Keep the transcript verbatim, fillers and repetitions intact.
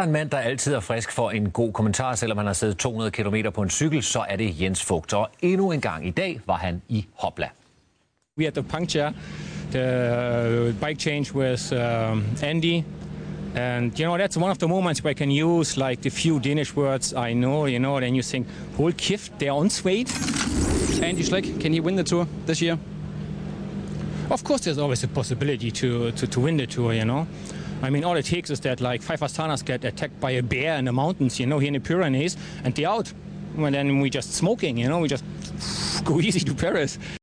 En mand, der altid er frisk for en god kommentar, selvom han har siddet to hundrede kilometer på en cykel, så er det Jens Voigt. Og endnu en gang i dag var han i Hopla. We had the puncture, the bike change with um, Andy. And, you know, that's one of the moments where I can use, like, the few Danish words I know, you know, then you think, hold kift, they're on Voigt. Andy Schleck, can he win the Tour this year? Of course, there's always a possibility to, to, to win the Tour, you know. I mean, all it takes is that, like, five Astanas get attacked by a bear in the mountains, you know, here in the Pyrenees, and they're out. And then we just smoking, you know, we just go easy to Paris.